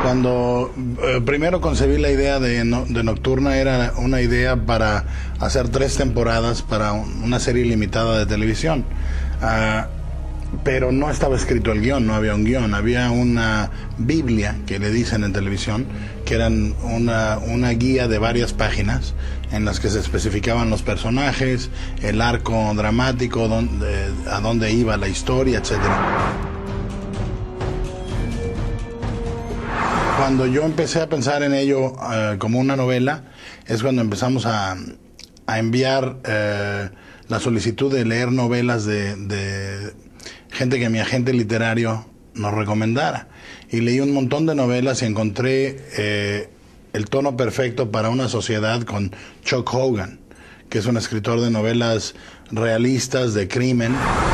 Cuando primero concebí la idea de Nocturna, era una idea para hacer 3 temporadas para una serie limitada de televisión. Pero no estaba escrito el guión, no había un guión, había una Biblia, que le dicen en televisión, que eran una guía de varias páginas en las que se especificaban los personajes, el arco dramático, a dónde iba la historia, etcétera. Cuando yo empecé a pensar en ello como una novela, es cuando empezamos a enviar la solicitud de leer novelas de gente que mi agente literario nos recomendara. Y leí un montón de novelas y encontré el tono perfecto para una sociedad con Chuck Hogan, que es un escritor de novelas realistas de crimen.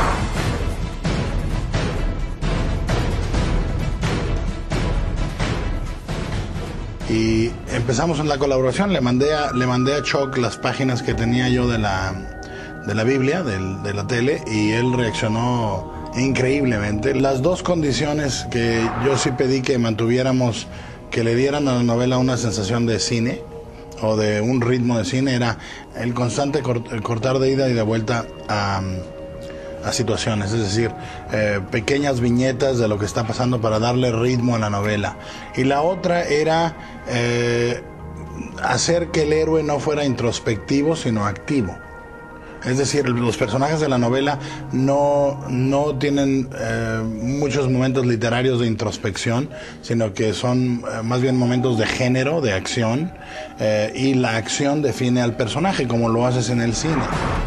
Y empezamos en la colaboración. Le mandé a Chuck las páginas que tenía yo de la Biblia, de la tele, y él reaccionó increíblemente. Las 2 condiciones que yo sí pedí que mantuviéramos, que le dieran a la novela una sensación de cine o de un ritmo de cine, era el constante cortar de ida y de vuelta a situaciones, es decir, pequeñas viñetas de lo que está pasando para darle ritmo a la novela. Y la otra era hacer que el héroe no fuera introspectivo, sino activo. Es decir, los personajes de la novela no tienen muchos momentos literarios de introspección, sino que son más bien momentos de género, de acción, y la acción define al personaje, como lo haces en el cine.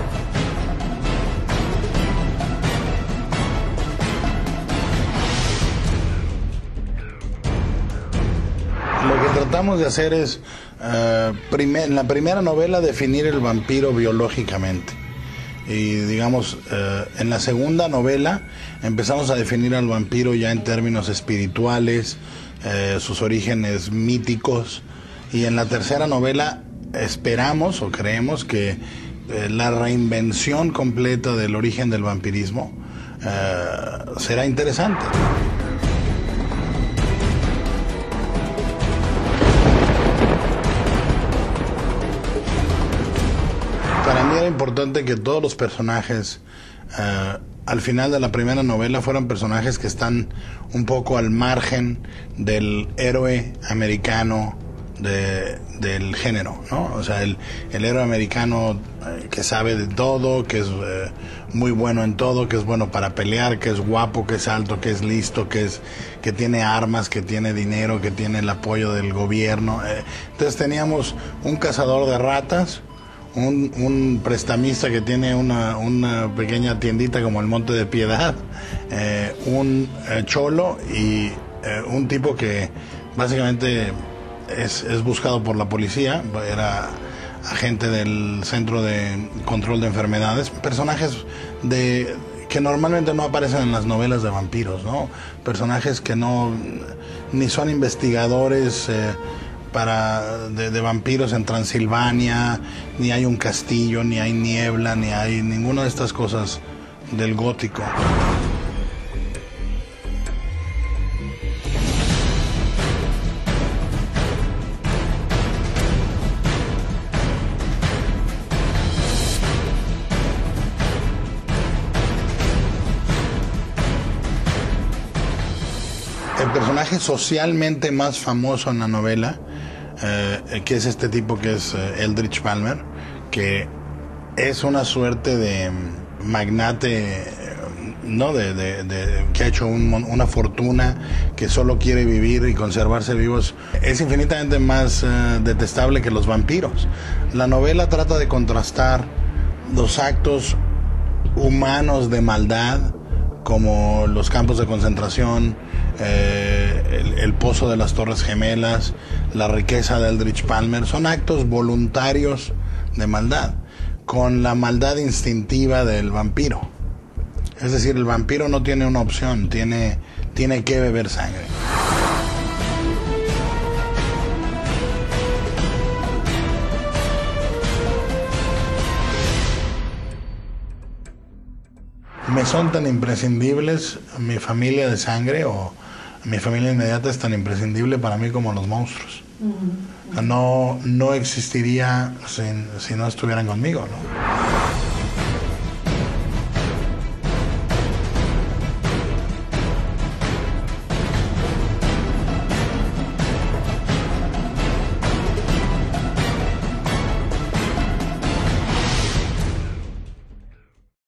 Lo que tratamos de hacer es, en la primera novela, definir el vampiro biológicamente. Y digamos, en la segunda novela empezamos a definir al vampiro ya en términos espirituales, sus orígenes míticos. Y en la tercera novela esperamos o creemos que la reinvención completa del origen del vampirismo será interesante. Para mí era importante que todos los personajes, al final de la primera novela, fueran personajes que están un poco al margen del héroe americano del género, ¿no? O sea, el héroe americano que sabe de todo, que es muy bueno en todo, que es bueno para pelear, que es guapo, que es alto, que es listo, que tiene armas, que tiene dinero, que tiene el apoyo del gobierno. Entonces teníamos un cazador de ratas, un prestamista que tiene una pequeña tiendita como el Monte de Piedad, un cholo y un tipo que básicamente es buscado por la policía, era agente del Centro de Control de Enfermedades, personajes que normalmente no aparecen en las novelas de vampiros, ¿no? Personajes que ni son investigadores de vampiros en Transilvania, ni hay un castillo, ni hay niebla, ni hay ninguna de estas cosas del gótico. El personaje socialmente más famoso en la novela, que es este tipo que es Eldritch Palmer, que es una suerte de magnate, ¿no? Que ha hecho una fortuna, que solo quiere vivir y conservarse vivos. Es infinitamente más detestable que los vampiros. La novela trata de contrastar los actos humanos de maldad, como los campos de concentración, el pozo de las Torres Gemelas, la riqueza de Eldritch Palmer. Son actos voluntarios de maldad, con la maldad instintiva del vampiro. Es decir, el vampiro no tiene una opción, tiene que beber sangre. Me son tan imprescindibles mi familia de sangre o mi familia inmediata es tan imprescindible para mí como los monstruos. O sea, no existiría si no estuvieran conmigo, ¿no?